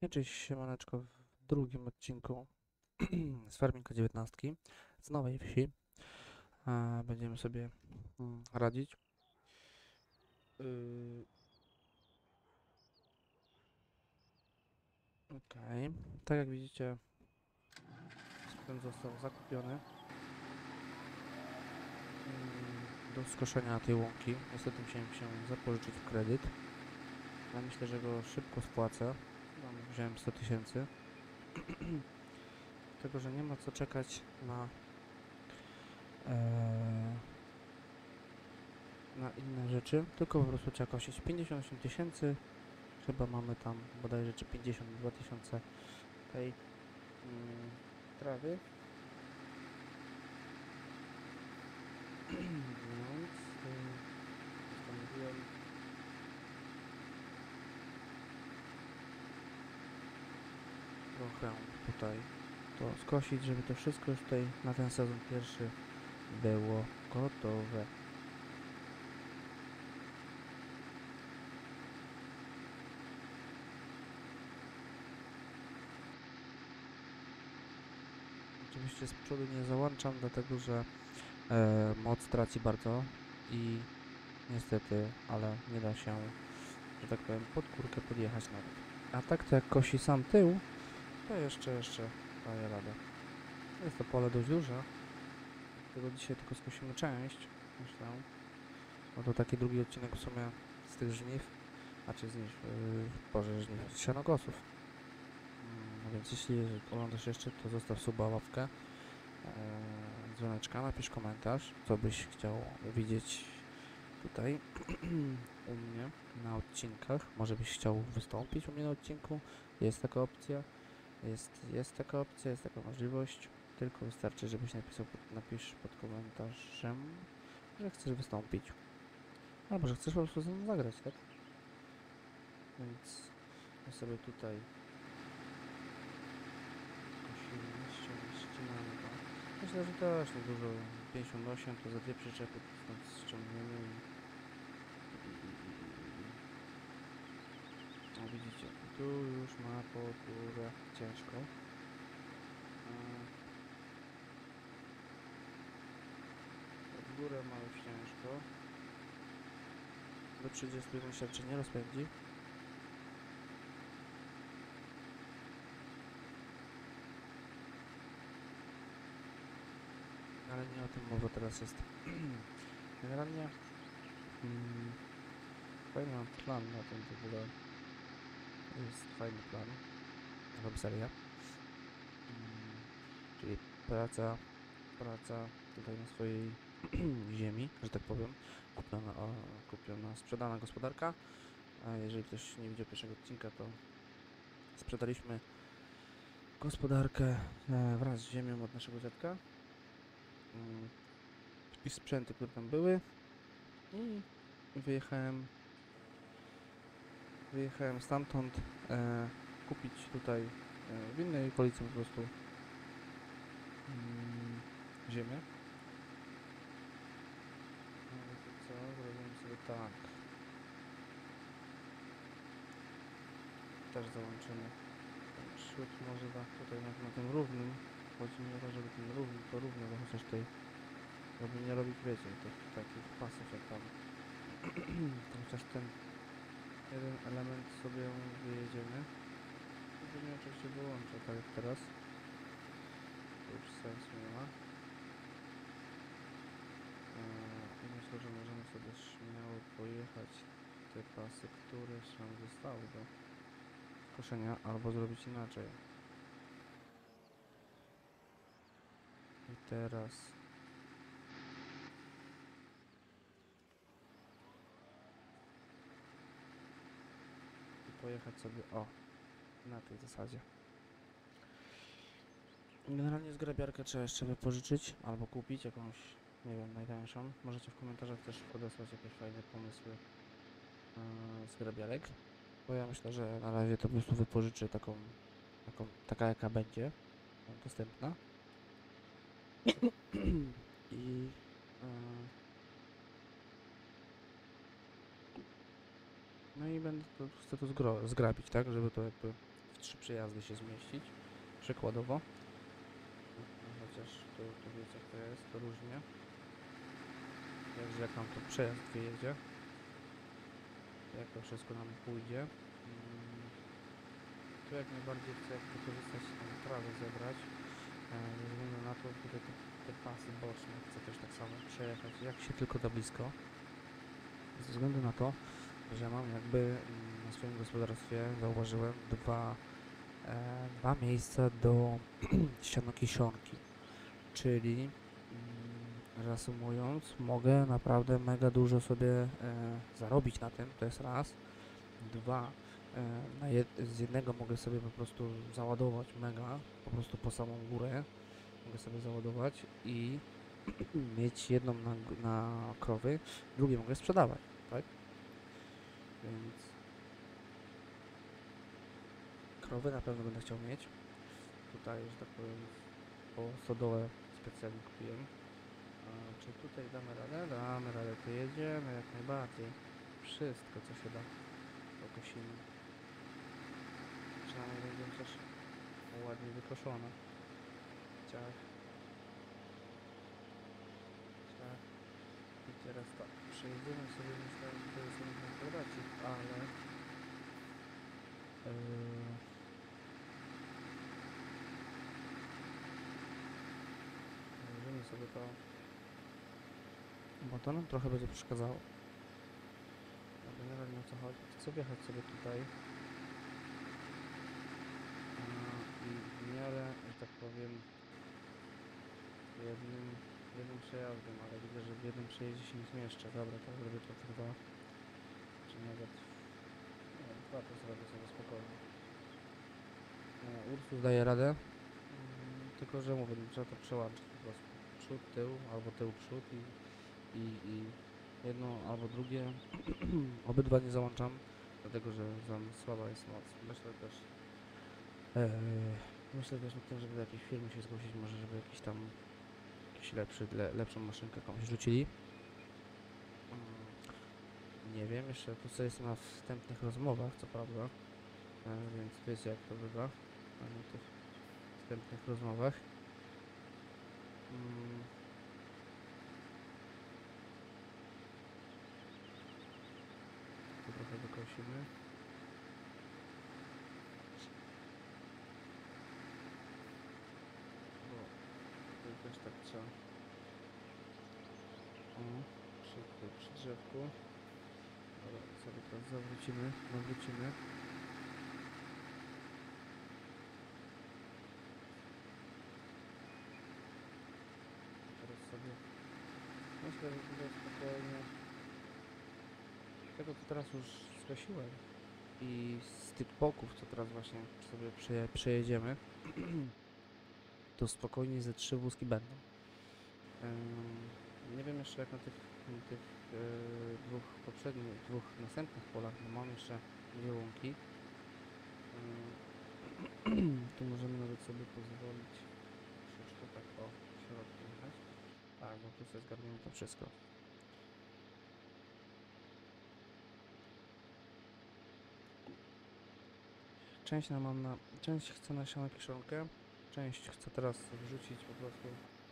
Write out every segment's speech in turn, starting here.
No, cześć, siemaneczko, w drugim odcinku z Farminga 19 z Nowej Wsi. Będziemy sobie radzić. Yy, Okej. Tak jak widzicie, sprzęt został zakupiony do skoszenia tej łąki. Niestety musiałem się zapożyczyć w kredyt, ale myślę, że go szybko spłacę. Wziąłem 100 000, dlatego że nie ma co czekać e, na inne rzeczy, tylko po prostu trzeba kosić 58 000. Chyba mamy tam bodajże czy 52 000 tej trawy. Więc postanowiłem trochę tutaj to skosić, żeby to wszystko już tutaj na ten sezon pierwszy było gotowe. Oczywiście z przodu nie załączam, dlatego że moc traci bardzo i niestety, ale nie da się, że tak powiem, pod górkę podjechać nawet. A tak to jak kosi sam tył, to jeszcze daje radę. Jest to pole dość duże, dlatego dzisiaj tylko skosimy część, myślę. No to taki drugi odcinek w sumie z tych żniw, żniw, z sianokosów. No więc jeśli oglądasz jeszcze, to zostaw suba, łapkę, dzwoneczka, napisz komentarz, co byś chciał widzieć tutaj u mnie na odcinkach. Może byś chciał wystąpić u mnie na odcinku, jest taka opcja, jest taka opcja, jest taka możliwość. Tylko wystarczy, żebyś napisz pod komentarzem, że chcesz wystąpić. Albo że chcesz po prostu ze mną zagrać, tak? Więc my sobie tutaj ścinamy to. Myślę, że też nie dużo. 58 to za dwie przyczepy stąd ściągniemy no widzicie, tu już ma po górę ciężko. Pod górę ma już ciężko. Do 31 się nie rozpędzi. Ale nie o tym mowa teraz jest. Generalnie fajny mam plan na tym w ogóle. Jest fajny plan. Nową serię. Czyli praca tutaj na swojej ziemi, że tak powiem. Sprzedana gospodarka. A jeżeli ktoś nie widział pierwszego odcinka, to sprzedaliśmy gospodarkę wraz z ziemią od naszego dziadka i sprzęty, które tam były, i wyjechałem stamtąd kupić tutaj w innej okolicy po prostu ziemię. No i to co? Zrobimy sobie tak. Też załączymy ten przód może tutaj na tym równym. Chodzi mi o to, żeby ten równo, bo chociaż tutaj żeby nie robić, wiecie, takich pasów jak tam. Chociaż ten jeden element sobie wyjedziemy. Później oczywiście wyłączę, tak jak teraz. To już sensu nie ma. I myślę, że możemy sobie śmiało pojechać te pasy, które się zostały do koszenia, albo zrobić inaczej. I teraz pojechać sobie na tej zasadzie. Generalnie zgrabiarkę trzeba jeszcze wypożyczyć albo kupić jakąś, nie wiem, najtańszą. Możecie w komentarzach też podesłać jakieś fajne pomysły zgrabiarek, bo ja myślę, że na razie to po prostu wypożyczę taka jaka będzie dostępna. I no i chcę to zgrabić, tak, żeby to jakby w 3 przejazdy się zmieścić, przykładowo. Chociaż tu wiecie jak to jest, to różnie. Także jak nam to przejazd wyjedzie, jak to wszystko nam pójdzie. Tu jak najbardziej chcę wykorzystać tą trawę zebrać. Ze względu na to, tutaj te pasy boczne chcę też tak samo przejechać, jak się tylko da blisko. Ze względu na to, że mam jakby na swoim gospodarstwie, zauważyłem, dwa miejsca do sianokiszonki. Czyli reasumując, mogę naprawdę mega dużo sobie zarobić na tym, to jest raz. Dwa, z jednego mogę sobie po prostu załadować mega, po prostu po samą górę mogę sobie załadować i mieć jedną na krowy, drugie mogę sprzedawać, tak? Więc krowy na pewno będę chciał mieć. Tutaj, że tak powiem, po stodołę specjalnie kupiłem. Czy tutaj damy radę? Damy radę, to jedziemy jak najbardziej. Wszystko co się da pokosimy. Przynajmniej będzie też ładnie wykoszone. Ciach. Ciach. I teraz tak, przejedziemy sobie, myślałem, że to jest jeden kwadracik, ale przejedziemy sobie to, bo to nam trochę będzie przeszkadzało. No generalnie o co chodzi? Chcę wjechać sobie tutaj i w miarę, że tak powiem, jednym przejazdem, ale widzę, że w jednym przejeździe się nie zmieszczę. Dobra, to zrobię to w dwa, czy nawet dwa to zrobię sobie spokojnie. Ursus daje radę, tylko że mówię, trzeba to przełączyć po prostu. Przód, tył, albo tył, przód i jedno albo drugie. Obydwa nie załączam, dlatego że za słaba jest moc. Myślę też o tym, żeby do jakiejś firmy się zgłosić, może żeby jakiś lepszą maszynkę komuś rzucili. Nie wiem, jeszcze tu co jestem na wstępnych rozmowach, co prawda, więc wiecie jak to bywa na tych wstępnych rozmowach. Tu trochę wykosimy. Bo tutaj też tak trzeba. Przy drzewku. Dobra, sobie teraz nawrócimy. Teraz sobie myślę, że tutaj spokojnie tego co teraz już skosiłem i z tych boków co teraz właśnie sobie przejedziemy to spokojnie ze 3 wózki będą. Nie wiem jeszcze jak na tych dwóch następnych polach, bo mam jeszcze 2 łąki. Tu możemy nawet sobie pozwolić troszeczkę tak o środku jechać. Tak, bo tu sobie zgarniemy to wszystko. Część chcę na sianokiszonkę, część chcę teraz wrzucić po prostu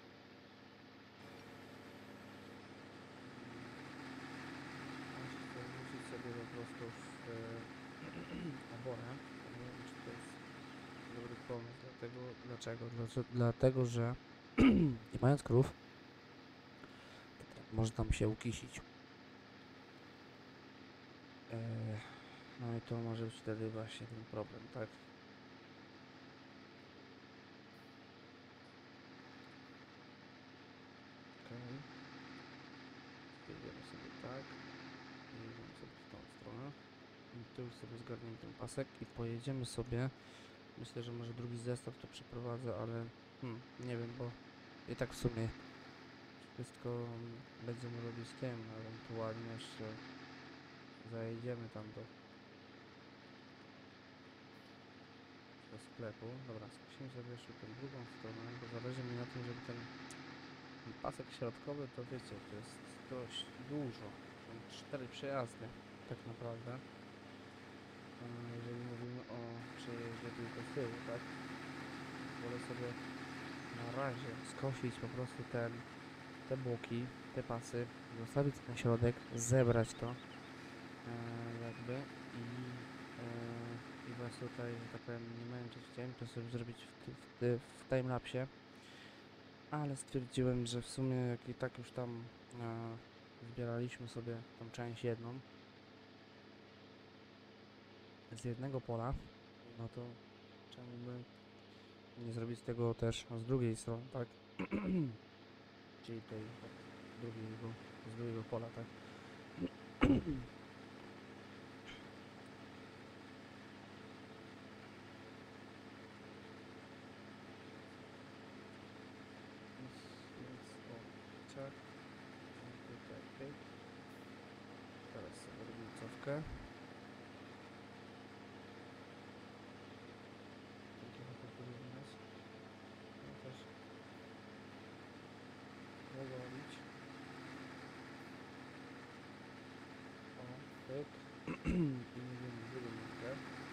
sobie po prostu w oborę. Nie wiem czy to jest dobry pomysł, dlatego że nie mając krów może tam się ukisić. No i to może być wtedy właśnie ten problem, tak? Okej. Jedziemy sobie tak. Jedziemy sobie w tą stronę. I tu już sobie zgarniemy ten pasek i pojedziemy sobie. Myślę, że może drugi zestaw to przeprowadzę, ale nie wiem, bo i tak w sumie wszystko będziemy robić tym, ewentualnie jeszcze zajedziemy tam do sklepu. Dobra, skosimy sobie jeszcze tę drugą stronę, bo zależy mi na tym, żeby ten pasek środkowy, to wiecie, to jest dość dużo. Są 4 przejazdy tak naprawdę. Jeżeli mówimy o przejeździe tyłu, tak? Wolę sobie na razie skosić po prostu te boki, te pasy, zostawić ten środek, zebrać to jakby i was tutaj, że tak powiem, nie męczyć. Chciałem to sobie zrobić w timelapsie, ale stwierdziłem, że w sumie jak i tak już tam zbieraliśmy sobie tą część jedną z jednego pola, no to czemu by nie zrobić tego też z drugiej strony, tak? Czyli tej z drugiego pola, tak? Więc o, ciach, tutaj, pyk. Teraz sobie robimy cofkę. Takiego podpowiedzi nas. No też mogę robić. O, pyk. I mówimy drugą nogę.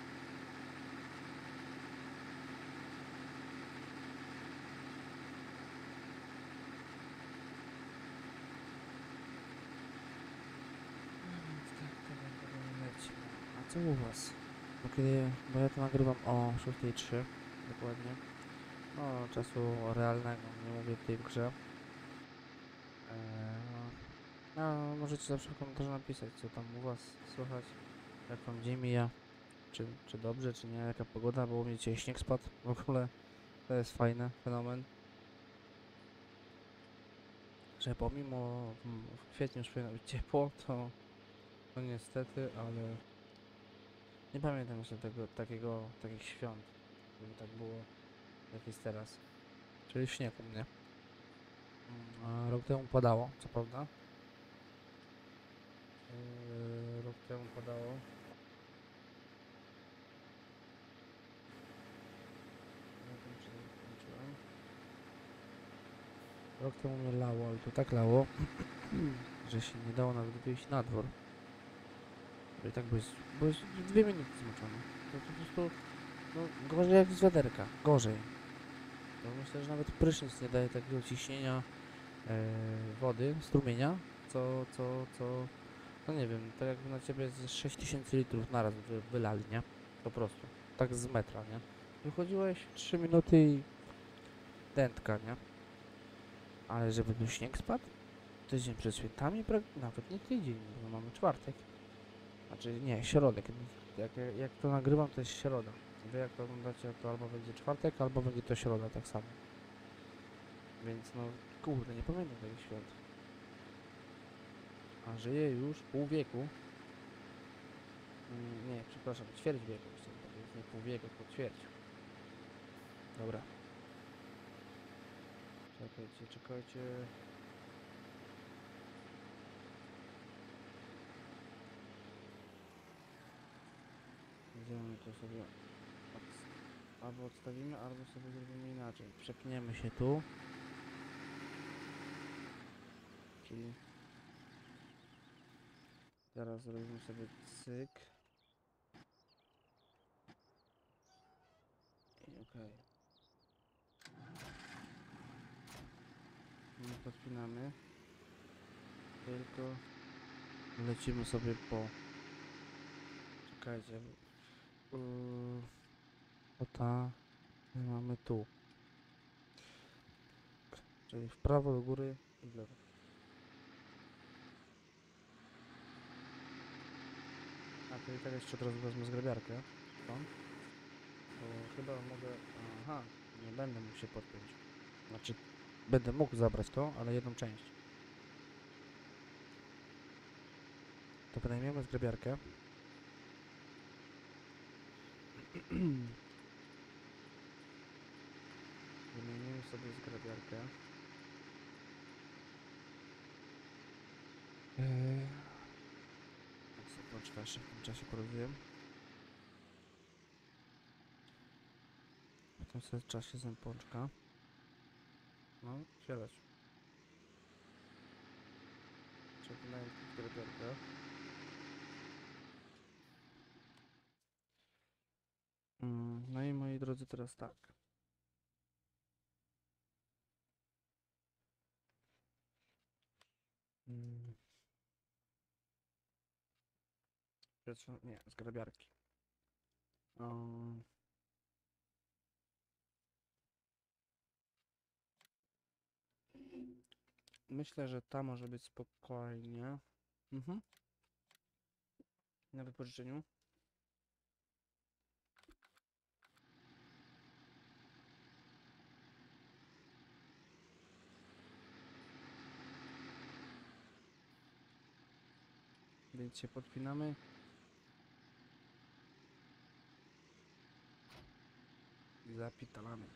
Więc tak to leci. A co u was? Bo ja to nagrywam o 6:03 dokładnie. No, czasu realnego, nie mówię w tej grze. No, możecie zawsze w komentarzu napisać, co tam u was słychać, jak wam dzień mija, czy dobrze, czy nie, jaka pogoda, bo u mnie dzisiaj śnieg spadł w ogóle. To jest fajny fenomen, że pomimo w kwietniu już powinno być ciepło, to niestety, ale nie pamiętam jeszcze takich świąt, żeby tak było jak jest teraz, czyli śnieg u mnie. A rok temu padało, co prawda. Rok temu padało. Nie wiem, czy skończyłem. Rok temu mnie lało, ale to tak lało, że się nie dało nawet wyjść na dwór. Bo i tak byłeś 2 minuty zmoczony. To po prostu, no, gorzej jak z wiaderka. Gorzej. To myślę, że nawet prysznic nie daje takiego ciśnienia wody, strumienia, no nie wiem, tak jakby na ciebie z 6000 litrów naraz wylali, nie? Po prostu. Tak z metra, nie? Wychodziłeś 3 minuty i dętka, nie? Ale żeby tu śnieg spadł, tydzień przed świętami, nawet nie tydzień, bo mamy czwartek. Znaczy nie, środek. Jak to nagrywam, to jest środa. Wy jak to oglądacie, to albo będzie czwartek, albo będzie to środa tak samo. Więc no, kurde, nie pamiętam takich świąt. A żyję już pół wieku. Nie, przepraszam, ćwierć wieku. To jest nie pół wieku, tylko ćwierć. Dobra. Czekajcie. Idziemy to sobie albo odstawimy, albo sobie zrobimy inaczej. Przepniemy się tu. Czyli teraz zrobimy sobie cyk. I okej. Nie podpinamy. Tylko lecimy sobie po... Czekajcie. Mamy tu. Czyli w prawo do góry i w lewo. A to i tak jeszcze od razu wezmę zgrabiarkę. Stąd. Bo chyba mogę... Aha, nie będę mógł się podpiąć. Znaczy, będę mógł zabrać to, ale jedną część. To wynajmiemy zgrabiarkę. Wymienimy sobie zgrabiarkę. Poczekaj, jeszcze w tym czasie porozumiem. W tym czasie zjem pączka. No, siadać. Trzeba wynająć zgrabiarkę. No i moi moi drodzy, teraz tak. Mm. Nie, zgrabiarki. Myślę, że ta może być spokojnie. Na wypożyczeniu. Więc się podpinamy. I zapitalamy.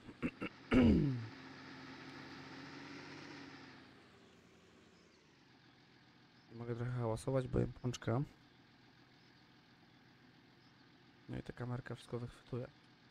Mogę trochę hałasować, bo jem pączka. No i ta kamerka wszystko wychwytuje.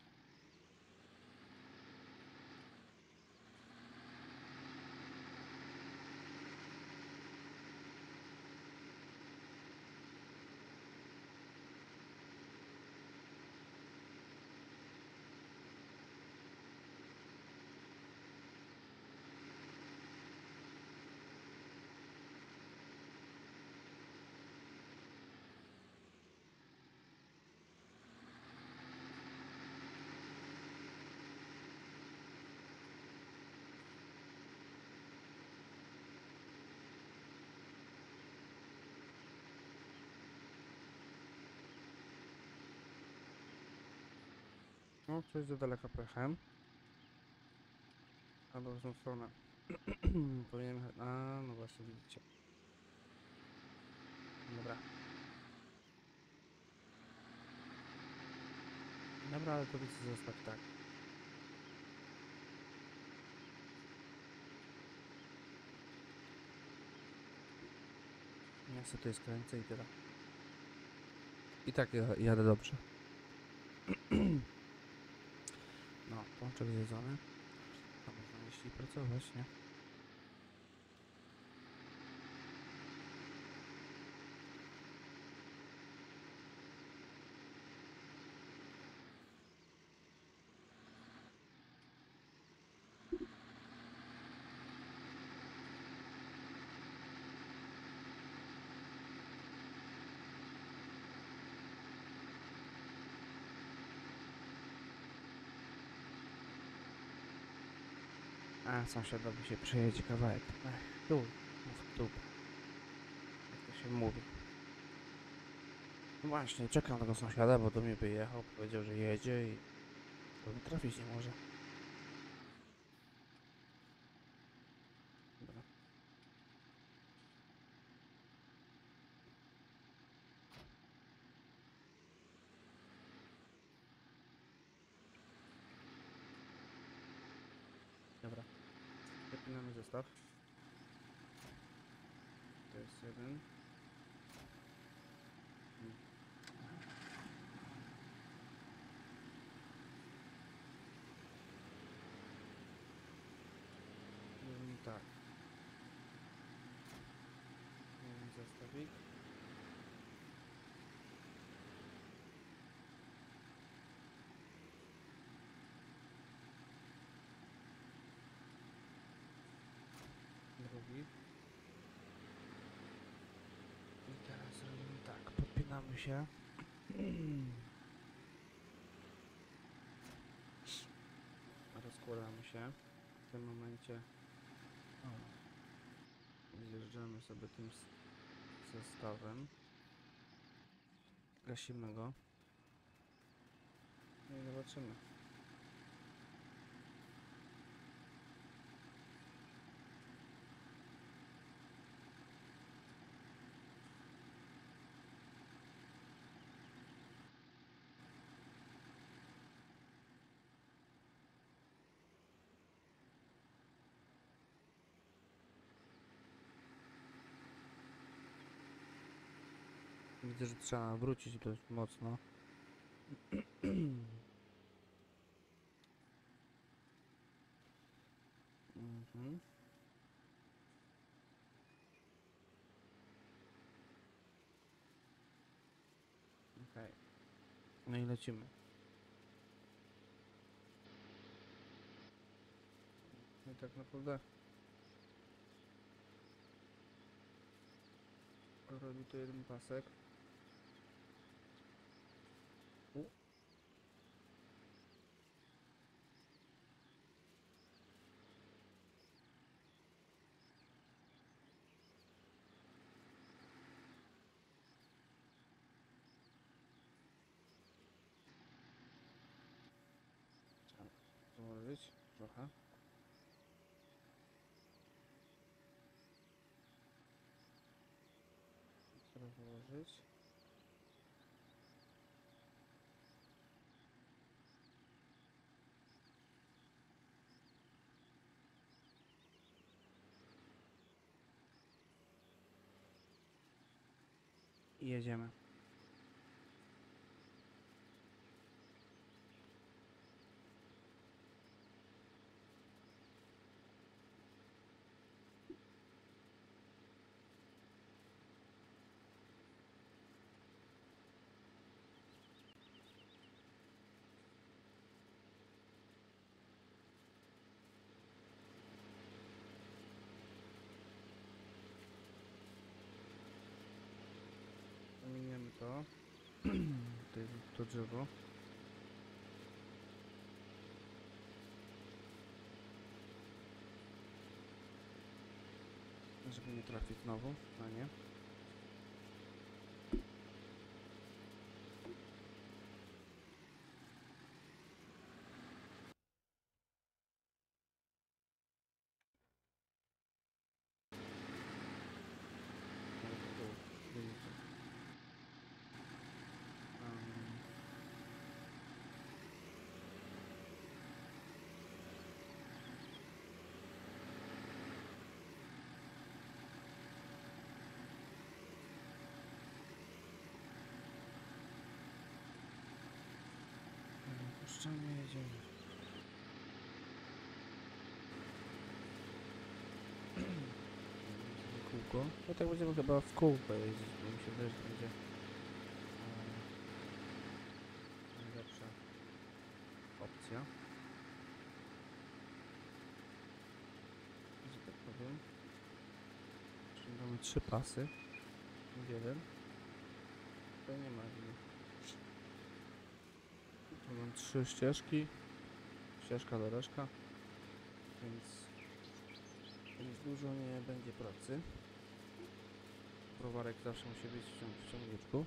No, coś za daleko pojechałem. Albo w tą stronę. Powinienem jechać. A, no właśnie, widzicie. Dobra. Dobra, ale to widzę, zostaw tak. Ja sobie tutaj skręcę i tyle. I tak jadę dobrze. No, pączek zjedzony. To można jeść i pracować, nie? A, sąsiadowi się przejedzie kawałek. Ech, tu, w dół. Jak to się mówi. No właśnie, czekam na tego sąsiada, bo do mnie by jechał, powiedział, że jedzie i to mi trafić nie może. Dobra. Dobra. Zapinamy zestaw. To jest jeden. Tak. Jeden zestawik. Drugi. I teraz robimy tak. Podpinamy się. Rozkładamy się. W tym momencie zjeżdżamy sobie tym zestawem. Gasimy go. No i zobaczymy. Widzę, że trzeba wrócić dość mocno. Okej. No i lecimy. I tak naprawdę robi to jeden pasek. Trzeba założyć trochę. Trzeba założyć. I jedziemy. Zamieniamy to. To drzewo. Żeby nie trafić znowu na nie. Widzicie. Puszczamy, jedziemy. Kółko. No tak będziemy chyba w kółko jeździć, bo mi się wydaje, że to będzie najlepsza opcja. Że tak powiem. Ściągamy 3 pasy. Jeden. To nie ma innych. Tu mam 3 ścieżki. Ścieżka do reszka. Więc dużo nie będzie pracy. Browarek zawsze musi być w ciągniczku.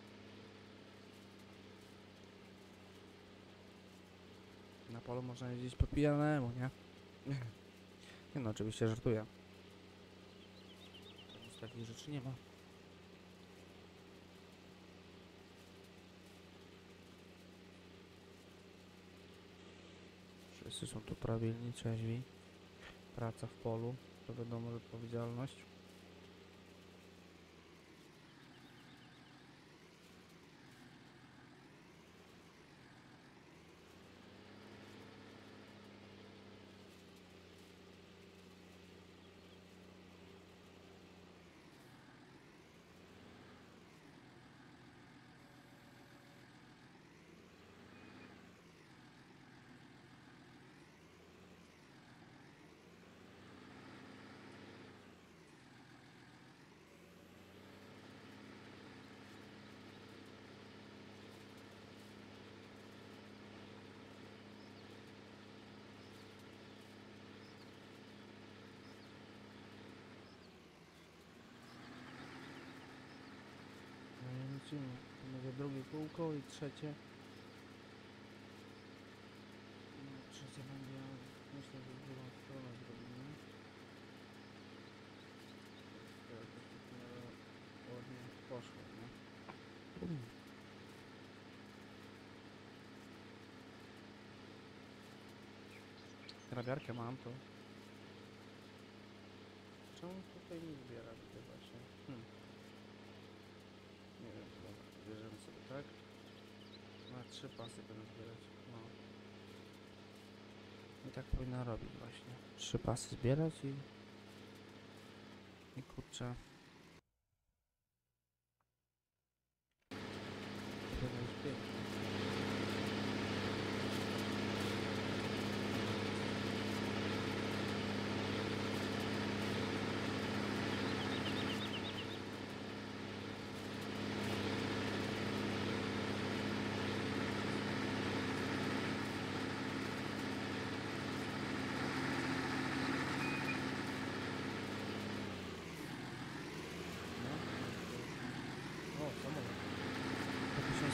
Na polu można jeździć po pijanemu, nie? Nie no, oczywiście żartuję. Nic takich rzeczy nie ma. Wszyscy są tu prawilni, trzeźwi. Praca w polu, to wiadomo, że odpowiedzialność. Lecimy. To będzie drugie kółko i trzecie. No, trzecie będzie, myślę, że w drugą stronę zrobimy. Tak, to ładnie poszło, nie? Grabiarkę mam, to... Czemu tutaj nie zbiera tutaj właśnie? Nie wiem, dobra, bierzemy sobie tak. Na 3 pasy będę zbierać. No. I tak powinno robić właśnie. 3 pasy zbierać i kurczę. To jest piękne.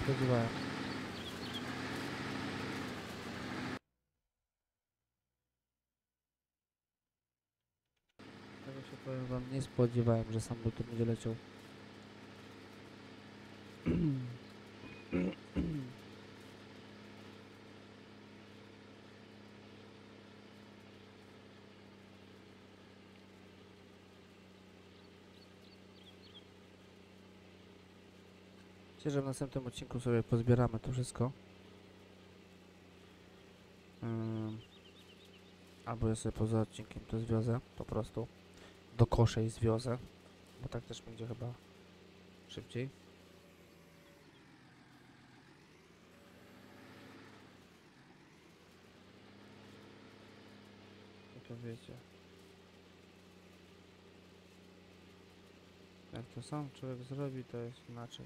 spodziewałem. Tego się powiem wam, nie spodziewałem, że samolot tu będzie leciał. Myślę, że w następnym odcinku sobie pozbieramy to wszystko. Albo ja sobie poza odcinkiem to zwiozę, po prostu. Do koszy i zwiozę. Bo tak też będzie chyba szybciej. To wiecie. Jak to sam człowiek zrobi, to jest inaczej.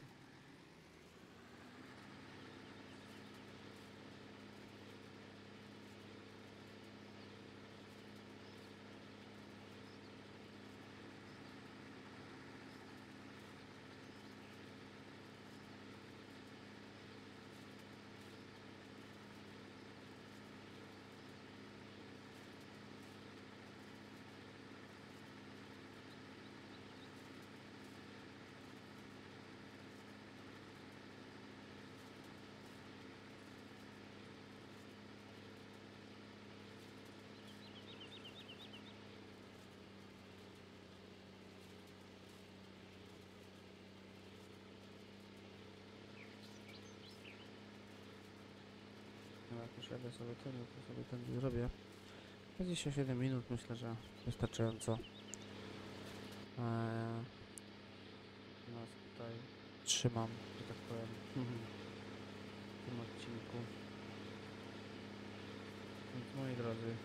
No jak już jadę sobie ten, to sobie ten zrobię. 27 minut myślę, że wystarczająco. Nas tutaj trzymam, że tak powiem, w tym odcinku. Więc moi drodzy,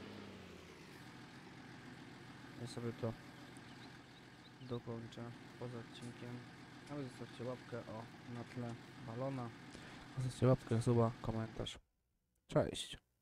ja sobie to dokończę poza odcinkiem. A wy zostawcie łapkę na tle balona. Zostawcie łapkę, suba, komentarz. Cześć!